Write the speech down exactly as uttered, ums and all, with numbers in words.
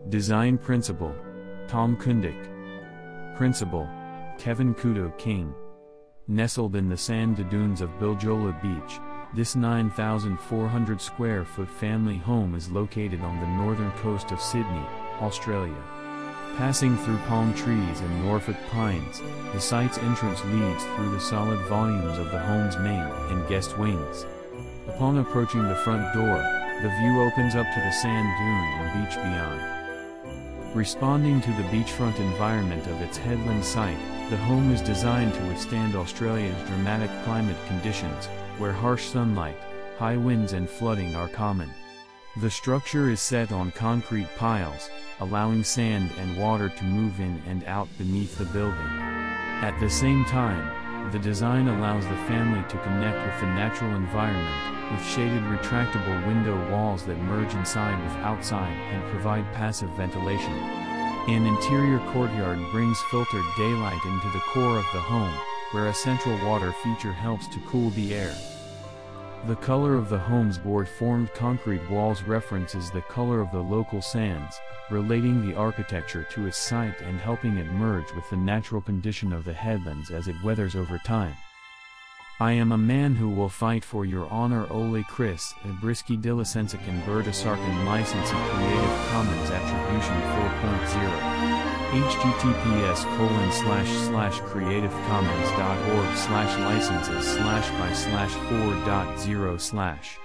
Design Principal, Tom Kundik. Principal, Kevin Kudo King. Nestled in the sand dunes of Bilgola Beach, this nine thousand four hundred square foot family home is located on the northern coast of Sydney, Australia. Passing through palm trees and Norfolk Pines, the site's entrance leads through the solid volumes of the home's main and guest wings. Upon approaching the front door, the view opens up to the sand dune and beach beyond. Responding to the beachfront environment of its headland site, the home is designed to withstand Australia's dramatic climate conditions, where harsh sunlight, high winds and flooding are common. The structure is set on concrete piles, allowing sand and water to move in and out beneath the building. At the same time, the design allows the family to connect with the natural environment, with shaded retractable window walls that merge inside with outside and provide passive ventilation. An interior courtyard brings filtered daylight into the core of the home, where a central water feature helps to cool the air. The color of the home's board-formed concrete walls references the color of the local sands, relating the architecture to its site and helping it merge with the natural condition of the headlands as it weathers over time. I am a man who will fight for your honor. Ole Chris Brisky Dilicensicin Berdasarkin Licensee Creative Commons Attribution four point oh. https colon slash slash creativecommons.org slash licenses slash by slash four dot zero slash